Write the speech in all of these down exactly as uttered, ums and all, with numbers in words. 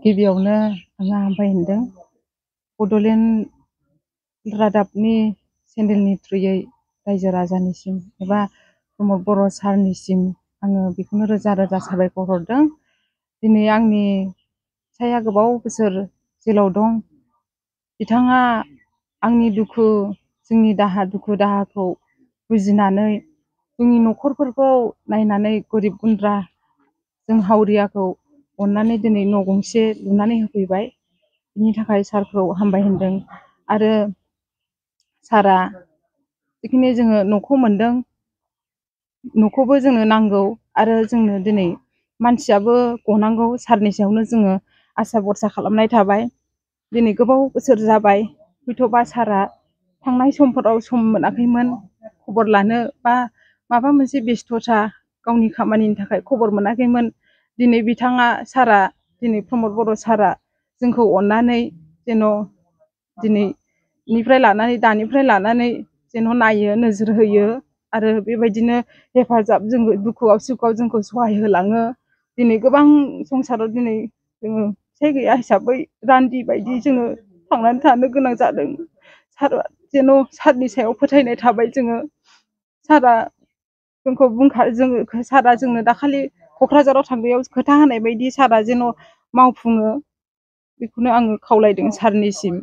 गिबियावनो आङो हामबाय होनदों बड'लेण्ड रादाबनि चेनेलनि थ्रुयै रायजो राजानिसिम एबा प्रमद बर' सारनिसिम आङो बेखौनो रोजा रोजा साबायखर हरदों। दिनै आंनि फिसाया गोबाव बोसोर जेलाव दं। बिथाङा आंनि दुखु जोंनि दाहा दुखु दाहाखौ बुजिनानै जोंनि न'खरफोरखौ नायनानै गोरिब गुन्द्रा जों हावरियाखौ अननानै दिनै न' गंसे लुनानै होफैबाय। बिनि थाखाय सारखौ हामबाय होनदों आरो सारा जिखिनि जोङो न'खौ मोनदों न'खौबो जोंनो नांगौ आरो जोंनो दिनै मानसियाबो गनांगौ सारनि सायावनो जोङो आसा भरसा खालामनाय थाबाय। दिनै गोबाव बोसोर जाबाय हयथ'बा सारा थांनाय समफोराव सम मोनाखैमोन खबर लानो बा माबा मोनसे बेस्थ'था गावनि खामानिनि थाखाय खबर मोनाखैमोन। दिनै बिथाङा सारा दिनै प्रमद बर' सारा जोंखौ अननानै जेन' दिनैनिफ्राय लानानै दानिफ्राय लानानै जेन' नायो नोजोर होयो आरो बेबायदिनो हेफाजाब जों दुखुआव सुखुआव जोंखौ सहाय होलाङो। दिनै गोबां संसाराव दिनै जोङो फिसाइ गैया हिसाबै रान्दि बायदि जोङो थांनानै थानो गोनां जादों। सारा जेन' सारनि सायाव फोथायनाय थाबाय जोङो। सारा जोंखौ बुंखा जोङो सारा जोंनो दाखालि क'क्राझाराव थांनायाव खोथा होनाय बायदि सारा जेन' मावफुङो बेखौनो आङो खावलायदों सारनिसिम।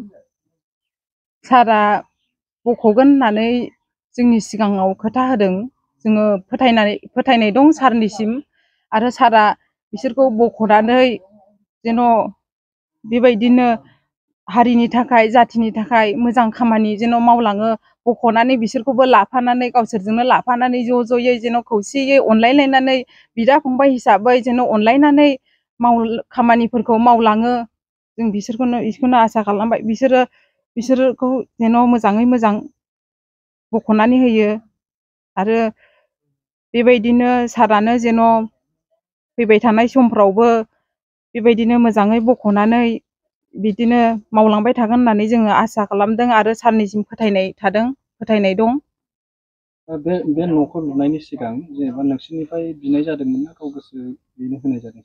सारा बख'गोन होननानै जोंनि सिगाङाव खोथा होदों। जोङो फोथायनानै फोथायनाय दं सारनिसिम आरो सारा बिसोरखौ बख'नानै जेन' बेबायदिनो हारिनि थाखाय जाथिनि थाखाय मोजां खामानि जेन' मावलाङो बख'नानै बिसोरखौबो लाफानानै गावसोरजोंनो लाफानानै ज' ज'यै जेन' खौसेयै अनलायलायनानै बिदा फंबाय हिसाबै जेन' अनलायनानै माव खामानिफोरखौ मावलाङो। जों बिसोरखौनो बेखौनो आसा खालामबाय बिसोरो बिसोरखौ जेन' मोजाङै मोजां बख'नानै होयो आरो बेबायदिनो सारानो जेन' फैबाय थानाय समफ्रावबो बेबायदिनो मोजाङै बख'नानै बिदिनो मावलांबाय थागोन होननानै जोङो आसा खालामदों आरो सारनिसिम फोथायनाय थादों फोथायनाय दं। बे बे न'खौ लुनायनि सिगां जेनेबा नोंसोरनिफ्राय बिनाय जादोंमोन ना गाव गोसो बेनो होनाय जादों?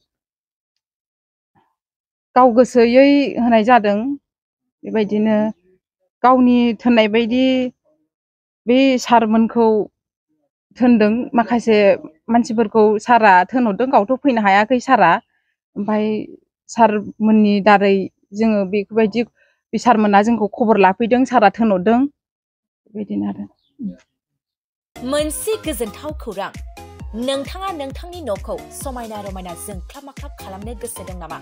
गाव गोसोयै होनाय जादों। बेबायदिनो गावनि थोननाय बायदि बे सारमोनखौ थोनदों माखासे मानसिफोरखौ सारा थोनहरदों गावथ' फैनो हायाखै सारा। ओमफ्राय सारमोननि दारै जोङो बेफोरबायदि बे सारमोना जोंखौ खबर लाफैदों सारा थोनहरदों बेबायदिनो आरो। मोनसे गोजोनथाव खौरां, नोंथाङा नोंथांनि न'खौ समायना रमायना जोंख्लाब माख्लाब खालामनो गोसो दं नामा?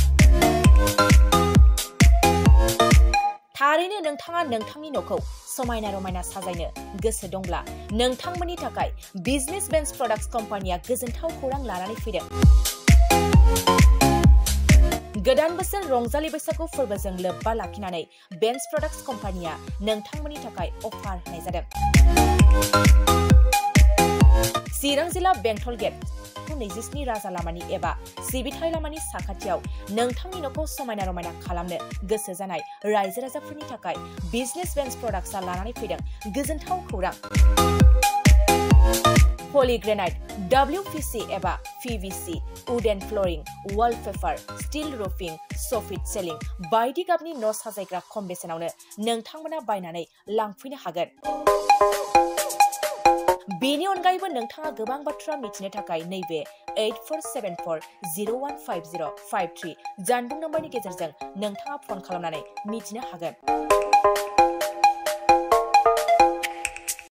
थारैनो नोंथाङा नोंथांनि न'खौ समायना रमायना साजायनो गोसो दंब्ला नोंथांमोननि थाखाय बिजनेस बेन्स प्रडाक्ट्स कम्पानिया गोजोनथाव खौरां लानानै फैदों। गोदान बोसोर रंजालि बैसागु फोरबोजों लोब्बा लाखिनानै बेन्स प्रडाक्ट्स कम्पानिया नोंथांमोननि थाखाय अफार होनाय जादों। चिरां जिल्ला बेंटल गेट नैजिस्नि राजा लामानि एबा सिबिथाय लामानि साखाथियाव नोंथांनि न'खौ समायना रमायना खालामनो गोसो जानाय रायजो राजाफोरनि थाखाय बिजनेस बेन्स प्रडाक्ट्सआ लानानै फैदों गोजोनथाव खौरां। पलिग्रेनाइट, डब्लिउ पि सि एबा P V C, wooden flooring, wallpaper, steel roofing, soffit ceiling बायदि गाबनि न' साजायग्रा खम बेसेनावनो नोंथांमोना बायनानै लांफैनो हागोन। बेनि अनगायैबो नोंथाङा गोबां बाथ्रा मिथिनो थाखाय नैबे एइट फोर सेभेन फोर जिर' वान फाइभ जिर' फाइभ थ्रि जानबुं नम्बरनि गेजेरजों नोंथाङा फन खालामनानै मिथिनो हागोन।